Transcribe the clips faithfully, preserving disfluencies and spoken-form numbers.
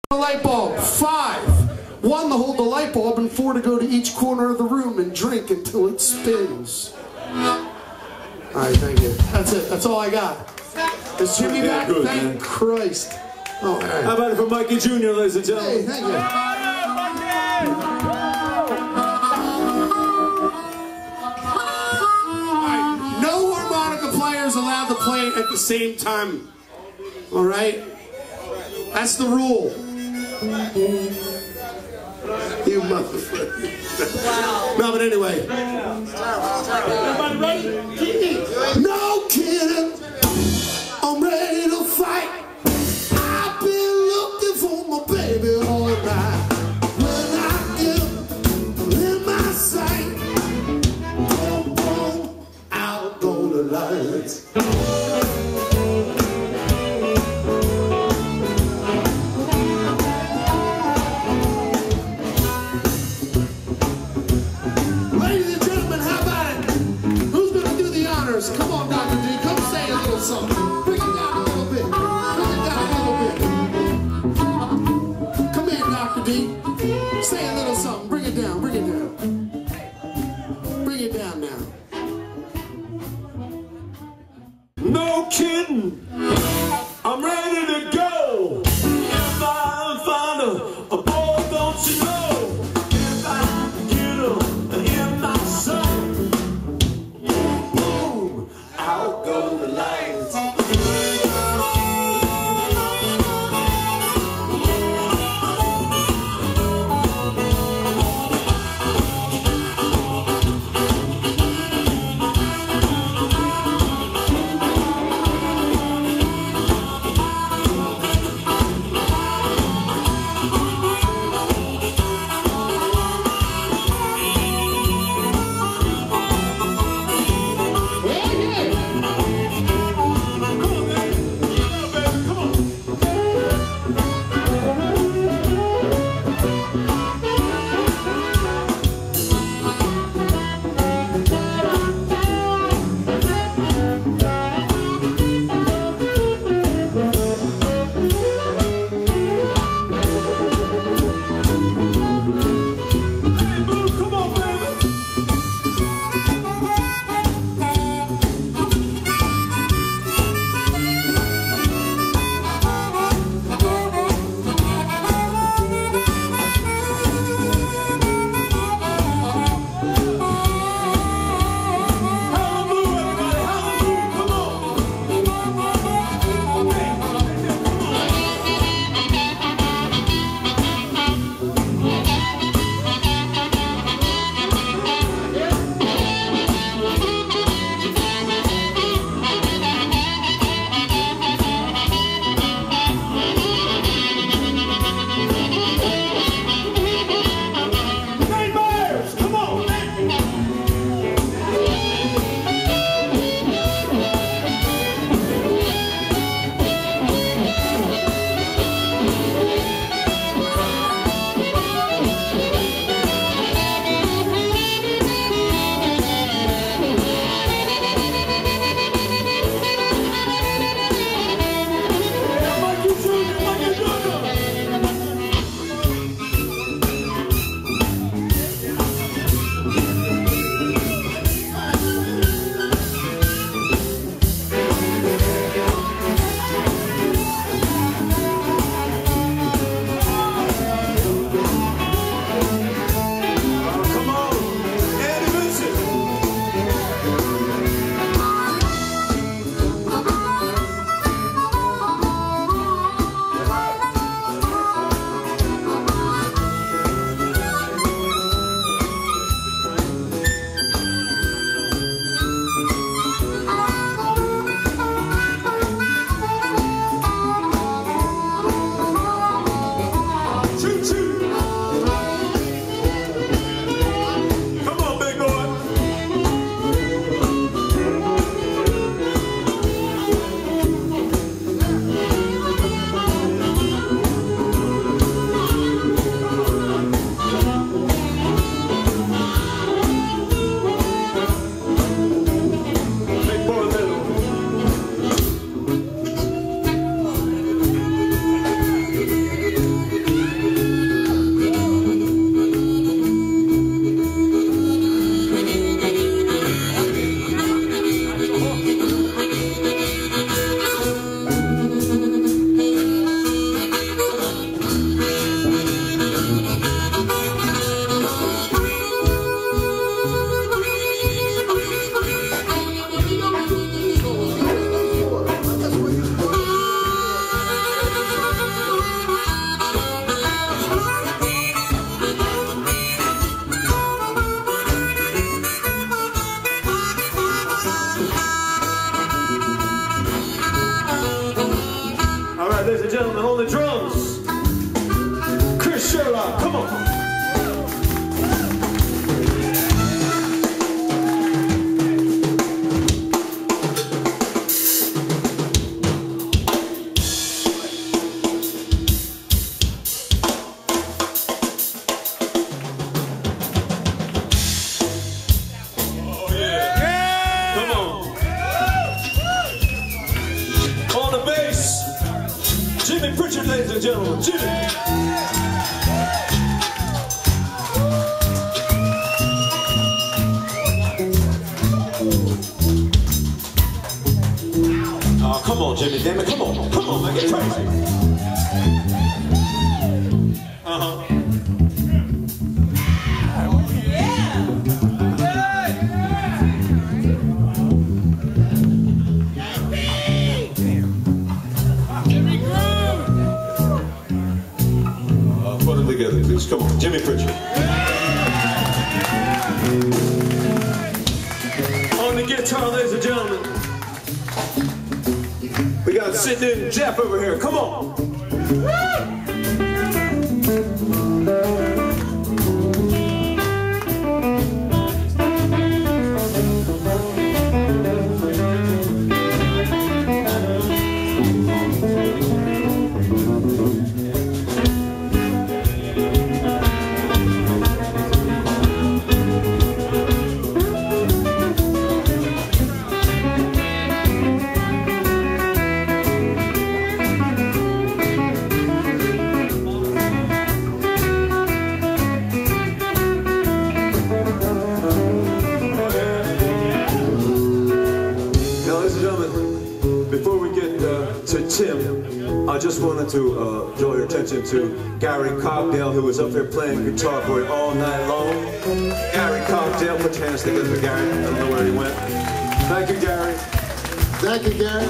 A light bulb. Five. One to hold the light bulb and four to go to each corner of the room and drink until it spins. Alright, thank you. That's it. That's all I got. Is Jimmy yeah, back? Good, thank man. Christ. Oh, all right. How about it for Mikey Junior, ladies and gentlemen? Hey, thank you. Alright, no harmonica players allowed to play at the same time. Alright? That's the rule. You motherfucker. Wow. No, but anyway. Everybody ready? No kidding. I'm ready to fight. I've been looking for my baby all night. When I get in my sight, boom, boom, out go the lights. Come on, Doctor D, come say a little something. Bring it down a little bit. Bring it down a little bit. Come in, Doctor D. Say a little something. Bring it down, bring it down. Bring it down now. No kidding. I'm ready to go. If I find a, a boy, don't you know? If I get her in my sight. Out go the lights. Sherlock, come on. Jimmy Pritchard, ladies and gentlemen, Jimmy. Oh, come on, Jimmy, damn it, come on, come on, make it crazy. Uh-huh. Together, please. Come on, Jimmy Pritchard. On the guitar, ladies and gentlemen, we got sitting in Jeff over here. Come on. Tim, I just wanted to uh, draw your attention to Gary Cogdale, who was up there playing guitar for it all night long. Gary Cogdale, put your hands together for Gary. I don't know where he went. Thank you, Gary. Thank you, Gary.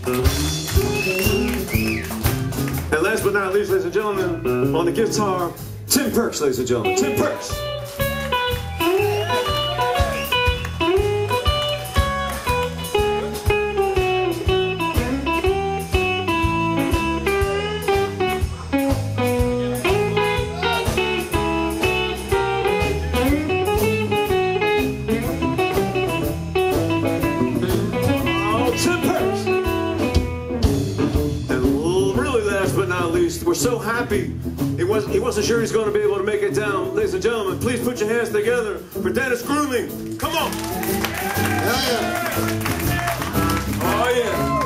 And last but not least, ladies and gentlemen, on the guitar, Tim Perks, ladies and gentlemen. Tim Perks. We're so happy. He wasn't, he wasn't sure he's going to be able to make it down. Ladies and gentlemen, please put your hands together for Dennis Grooming. Come on. Hell yeah. Oh, yeah.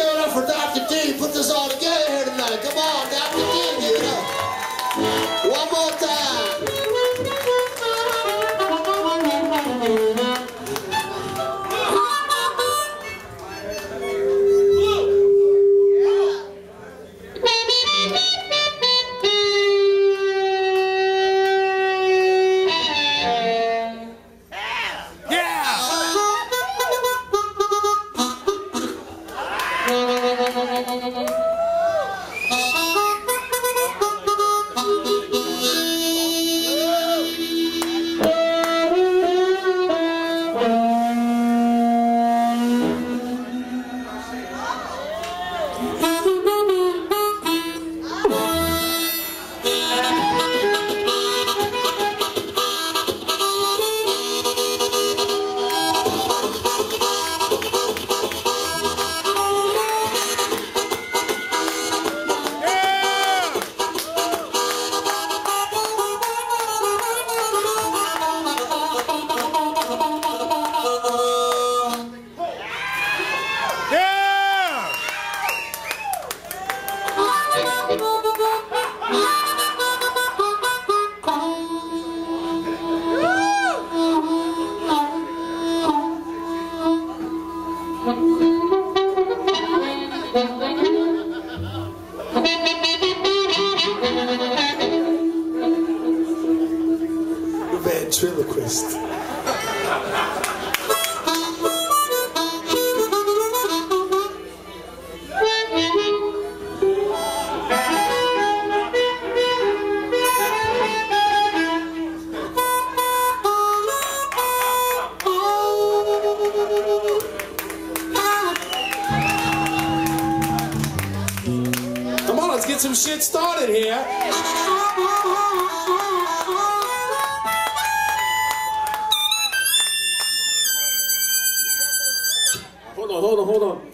give it up for Doctor D. Put this all together here tonight. Come on, Doctor D, give it up. One more time. Ventriloquist. Come on, let's get some shit started here. Hold on, hold on, hold on.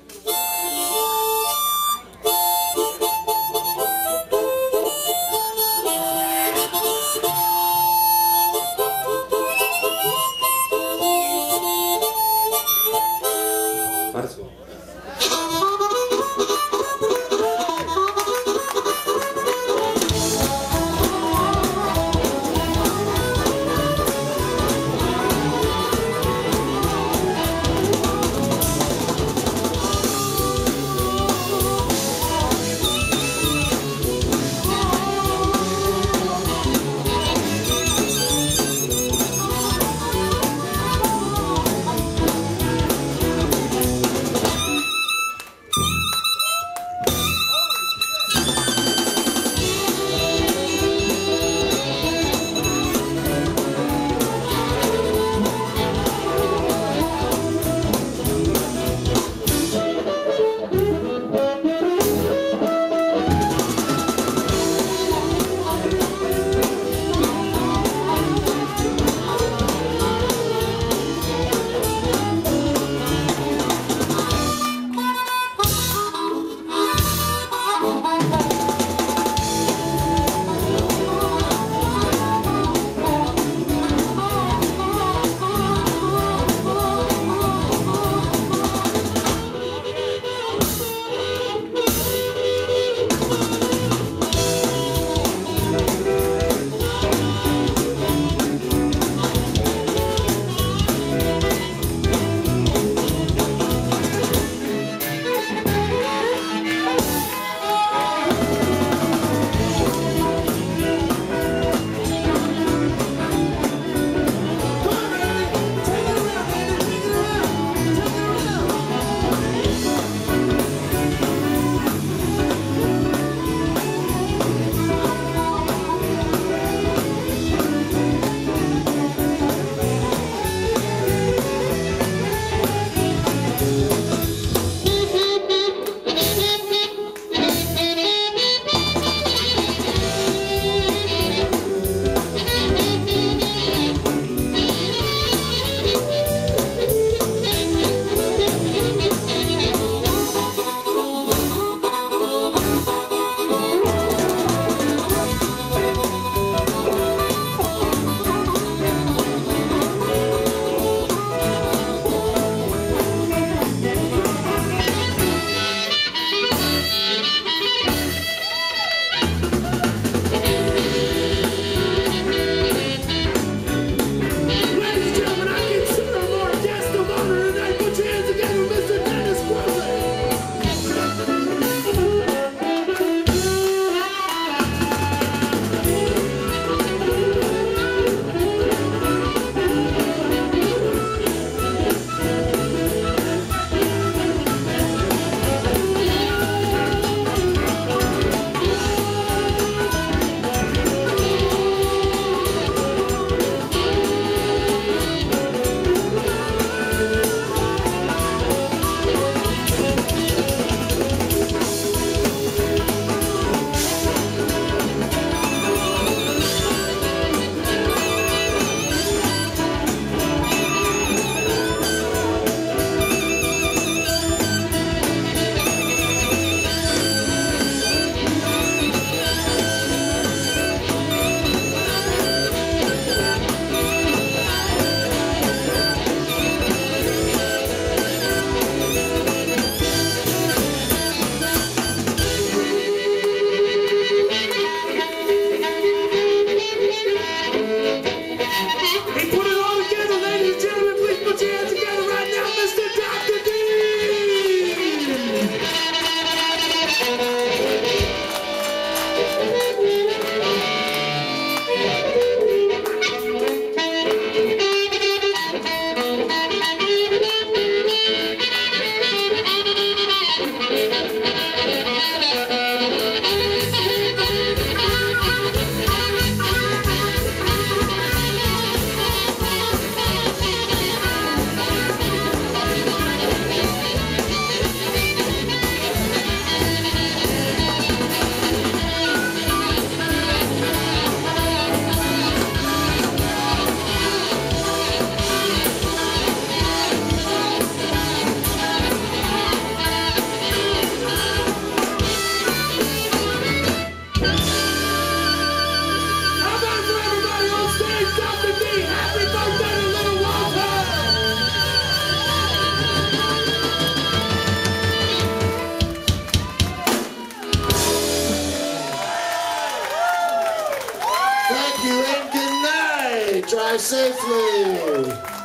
Thank you and good night. Drive safely.